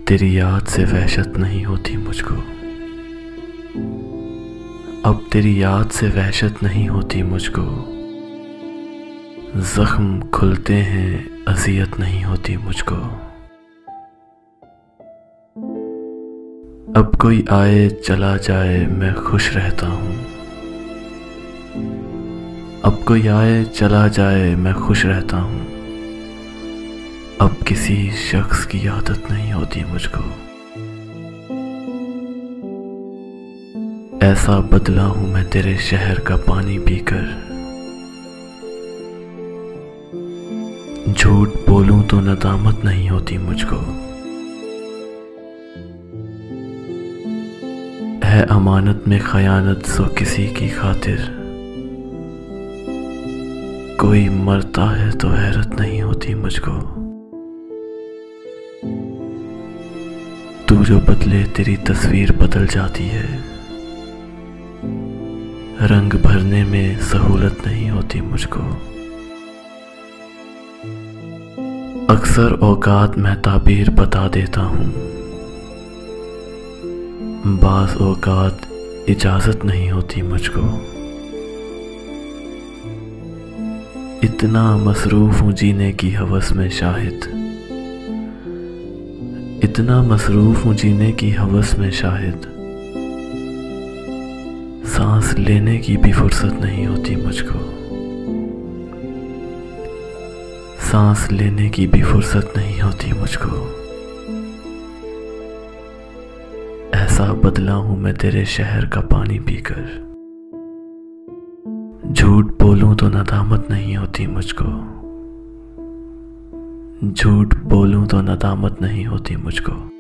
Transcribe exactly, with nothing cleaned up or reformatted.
तेरी याद से वहशत नहीं होती मुझको, अब तेरी याद से वहशत नहीं होती मुझको। जख्म खुलते हैं अज़ियत नहीं होती मुझको। अब कोई आए चला जाए मैं खुश रहता हूँ, अब कोई आए चला जाए मैं खुश रहता हूँ। अब किसी शख्स की आदत नहीं होती मुझको। ऐसा बदला हूं मैं तेरे शहर का पानी पीकर, झूठ बोलूं तो नदामत नहीं होती मुझको। है अमानत में खयानत सो किसी की खातिर, कोई मरता है तो हैरत नहीं होती मुझको। तू जो बदले तेरी तस्वीर बदल जाती है, रंग भरने में सहूलत नहीं होती मुझको। अक्सर औकात मैं ताबीर बता देता हूँ, बाज़ औकात इजाजत नहीं होती मुझको। इतना मसरूफ हूँ जीने की हवस में शाहिद, इतना मसरूफ हूँ जीने की हवस में शाहिद, सांस लेने की भी फुर्सत नहीं होती मुझको। सांस लेने की भी फुर्सत नहीं होती मुझको। ऐसा बदला हूं मैं तेरे शहर का पानी पीकर, झूठ बोलूं तो नदामत नहीं होती मुझको। झूठ बोलूं तो नदामत नहीं होती मुझको।